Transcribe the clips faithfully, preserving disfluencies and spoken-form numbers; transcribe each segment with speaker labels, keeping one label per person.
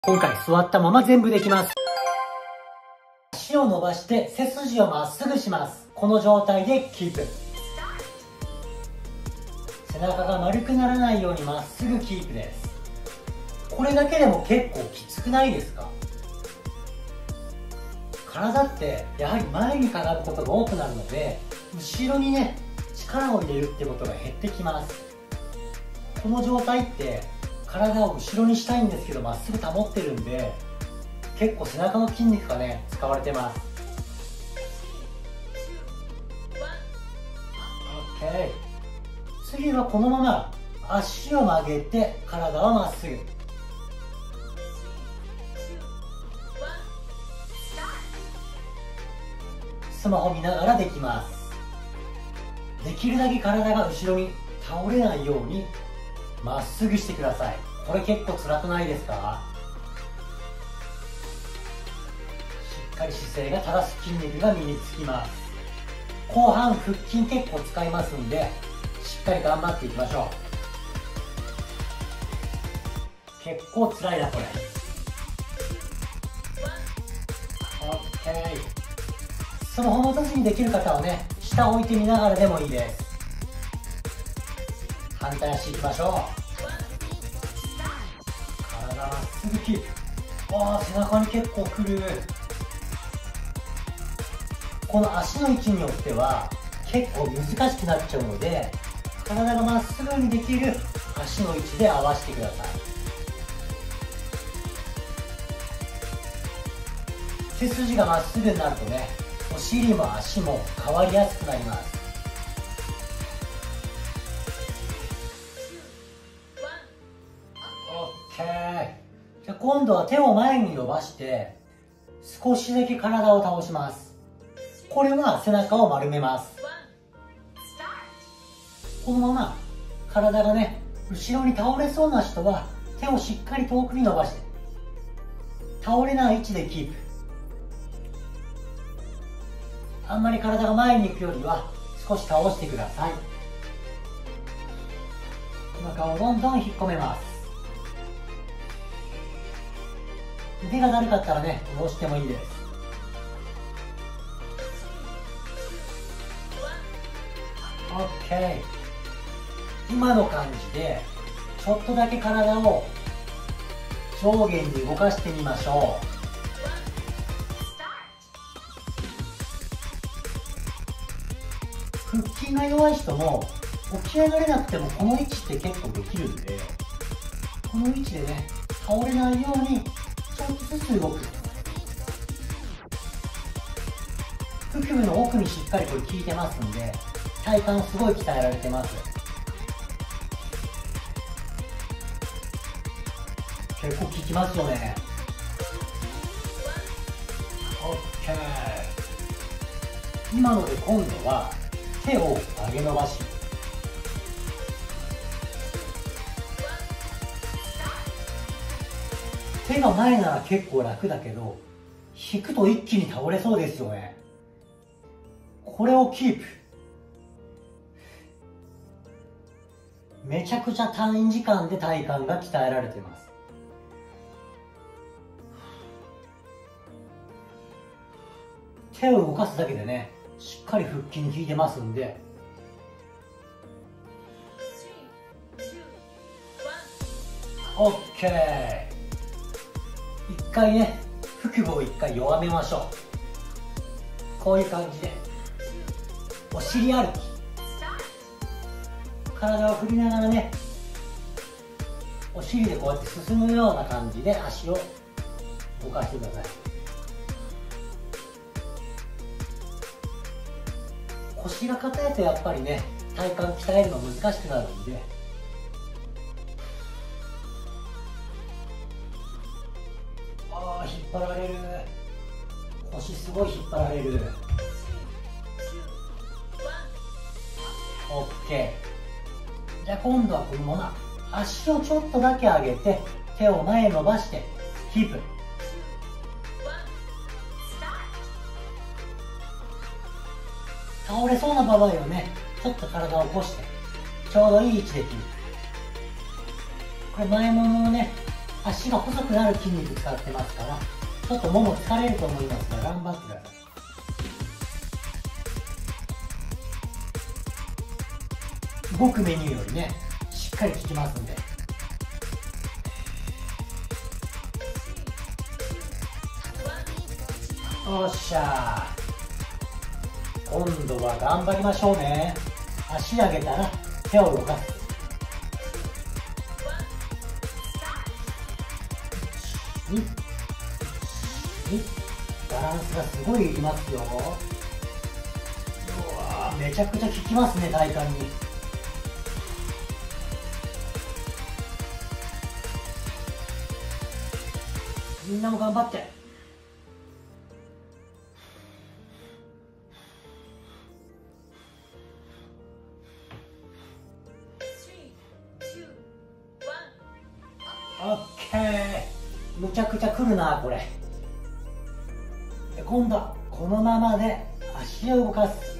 Speaker 1: 今回座ったまま全部できます。足を伸ばして背筋をまっすぐします。この状態でキープ。背中が丸くならないようにまっすぐキープです。これだけでも結構きつくないですか？体ってやはり前にかがむことが多くなるので、後ろにね力を入れるってことが減ってきます。この状態って体を後ろにしたいんですけどまっすぐ保ってるんで、結構背中の筋肉がね使われてます。 OK。 次はこのまま足を曲げて体はまっすぐ。スマホ見ながらできます。できるだけ体が後ろに倒れないようにまっすぐしてください。これ結構辛くないですか？しっかり姿勢が正す筋肉が身につきます。後半腹筋結構使いますんで、しっかり頑張っていきましょう。結構辛いなこれ。 OK。 スマホ持たずにできる方はね下を置いてみながらでもいいです。反対足いきましょう。体まっすぐキープ。わあ、背中に結構くる。この足の位置によっては結構難しくなっちゃうので、体がまっすぐにできる足の位置で合わせてください。背筋がまっすぐになるとね、お尻も足も変わりやすくなります。じゃあ今度は手を前に伸ばして少しだけ体を倒します。これは背中を丸めます。このまま体がね後ろに倒れそうな人は手をしっかり遠くに伸ばして倒れない位置でキープ。あんまり体が前に行くよりは少し倒してください。お腹をどんどん引っ込めます。腕がだるかったらね下ろしてもいいです。 OK。 今の感じでちょっとだけ体を上下に動かしてみましょう。腹筋が弱い人も起き上がれなくてもこの位置って結構できるんで、この位置でね倒れないようにちょっとずつ動く。腹部の奥にしっかりこれ効いてますんで、体幹すごい鍛えられてます。結構効きますよね。 OK。 今ので今度は手を上げ伸ばし、手が前なら結構楽だけど引くと一気に倒れそうですよね。これをキープ。めちゃくちゃ短時間で体幹が鍛えられています。手を動かすだけでねしっかり腹筋に効いてますんで、オッケー。一回ね腹部を一回弱めましょう。こういう感じでお尻歩き、体を振りながらねお尻でこうやって進むような感じで足を動かしてください。腰が硬いとやっぱりね体幹鍛えるの難しくなるんで、ああ引っ張られる。腰すごい引っ張られる。 OK。 じゃあ今度はこのまま足をちょっとだけ上げて手を前へ伸ばしてキープ。倒れそうな場合はねちょっと体を起こしてちょうどいい位置でキープ。これ前ももをね足が細くなる筋肉使ってますから、ちょっともも疲れると思いますが頑張ってください。動くメニューよりねしっかり効きますんで。よっしゃー、今度は頑張りましょうね。足上げたら手を動かす。ににバランスがすごいいきますよ。うわめちゃくちゃ効きますね、体幹に。みんなも頑張って。オッケー、むちゃくちゃくるなこれ。で今度はこのままで足を動かす。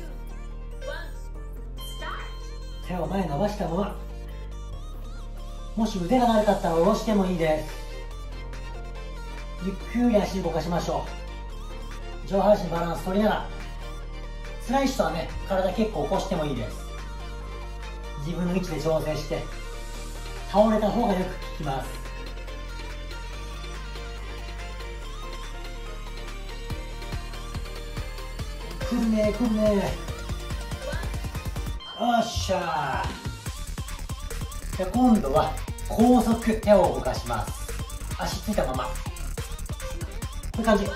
Speaker 1: 手を前に伸ばしたまま。もし腕が悪かったら下ろしてもいいです。ゆっくり足動かしましょう。上半身バランス取りながら。辛い人はね体結構起こしてもいいです。自分の位置で調整して倒れた方がよく効きます。くるねくるね。よっしゃー。じゃあ今度は高速手を動かします。足ついたままこういう感じ。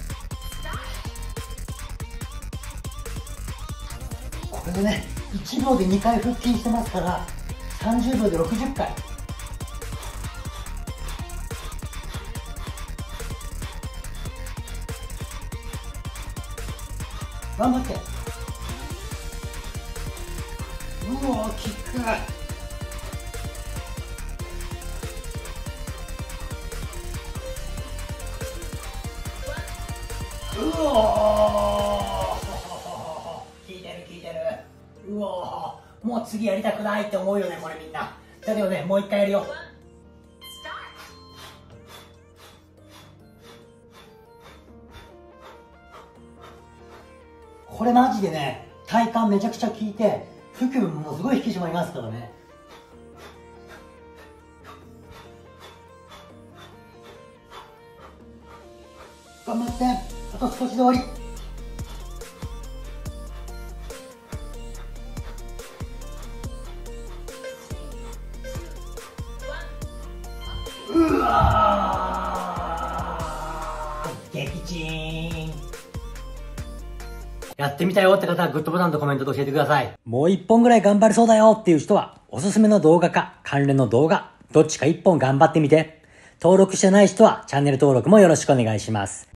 Speaker 1: これでねいちびょうでにかい腹筋してますからさんじゅうびょうでろくじゅっかい。頑張って。うおー、キック。うおー効いてる効いてる。うおー、もう次やりたくないって思うよねこれみんな。だけどねもう一回やるよ。これマジでね体幹めちゃくちゃ効いて腹部もすごい引き締まりますからね。頑張って、あと少しで終わり。うわー撃沈。やってみたよって方はグッドボタンとコメントで教えてください。もう一本ぐらい頑張れそうだよっていう人はおすすめの動画か関連の動画どっちか一本頑張ってみて。登録してない人はチャンネル登録もよろしくお願いします。